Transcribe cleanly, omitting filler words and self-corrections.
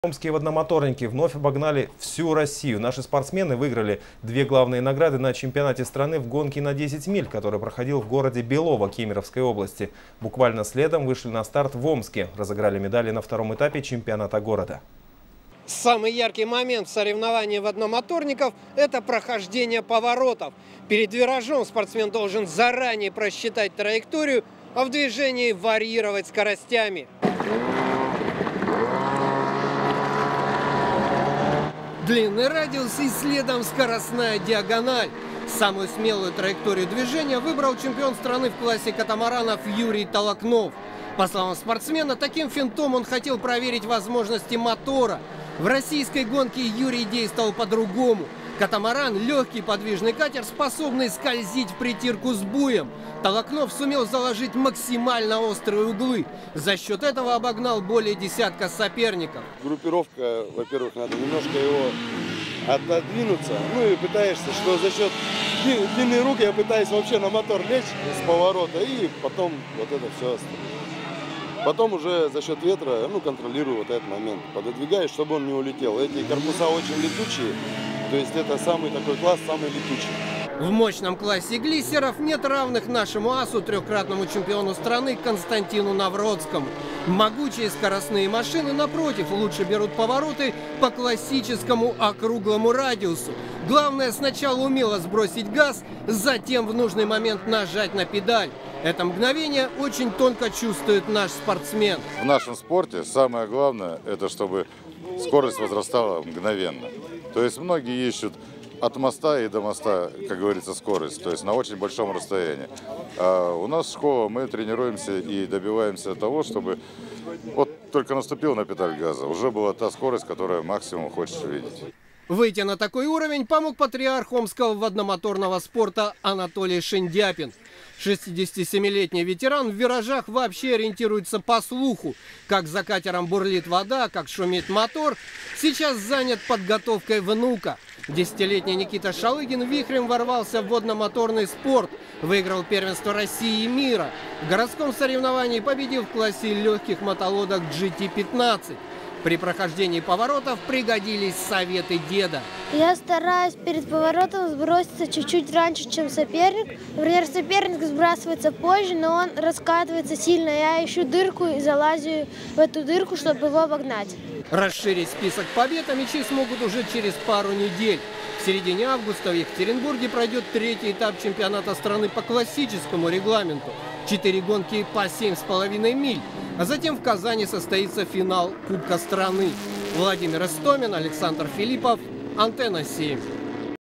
Омские водномоторники вновь обогнали всю Россию. Наши спортсмены выиграли две главные награды на чемпионате страны в гонке на 10 миль, который проходил в городе Белово Кемеровской области. Буквально следом вышли на старт в Омске. Разыграли медали на втором этапе чемпионата города. Самый яркий момент в соревновании водномоторников – это прохождение поворотов. Перед виражом спортсмен должен заранее просчитать траекторию, а в движении варьировать скоростями. Длинный радиус и следом скоростная диагональ. Самую смелую траекторию движения выбрал чемпион страны в классе катамаранов Юрий Толокнов. По словам спортсмена, таким финтом он хотел проверить возможности мотора. В российской гонке Юрий действовал по-другому. Катамаран – легкий подвижный катер, способный скользить в притирку с буем. Толокнов сумел заложить максимально острые углы. За счет этого обогнал более десятка соперников. Группировка, во-первых, надо немножко его отодвинуться. Ну и пытаешься, что за счет длинной руки я пытаюсь вообще на мотор лечь с поворота. И потом вот это все остается. Потом уже за счет ветра, контролирую вот этот момент. Пододвигаюсь, чтобы он не улетел. Эти корпуса очень летучие. То есть это самый такой класс, самый летучий. В мощном классе глиссеров нет равных нашему асу, трехкратному чемпиону страны Константину Навродскому. Могучие скоростные машины, напротив, лучше берут повороты по классическому округлому радиусу. Главное сначала умело сбросить газ, затем в нужный момент нажать на педаль. Это мгновение очень тонко чувствует наш спортсмен. В нашем спорте самое главное, это чтобы скорость возрастала мгновенно. То есть многие ищут от моста и до моста, как говорится, скорость, то есть на очень большом расстоянии. А у нас школа, мы тренируемся и добиваемся того, чтобы вот только наступил на педаль газа, уже была та скорость, которую максимум хочешь видеть. Выйти на такой уровень помог патриарх омского водномоторного спорта Анатолий Шиндяпин. 67-летний ветеран в виражах вообще ориентируется по слуху. Как за катером бурлит вода, как шумит мотор. Сейчас занят подготовкой внука. 10-летний Никита Шалыгин вихрем ворвался в водномоторный спорт. Выиграл первенство России и мира. В городском соревновании победил в классе легких мотолодок GT15. При прохождении поворотов пригодились советы деда. Я стараюсь перед поворотом сброситься чуть-чуть раньше, чем соперник. Например, соперник сбрасывается позже, но он раскатывается сильно. Я ищу дырку и залазю в эту дырку, чтобы его обогнать. Расширить список побед омичи смогут уже через пару недель. В середине августа в Екатеринбурге пройдет третий этап чемпионата страны по классическому регламенту. 4 гонки по 7,5 миль. А затем в Казани состоится финал Кубка страны. Владимир Истомин, Александр Филиппов, Антенна 7.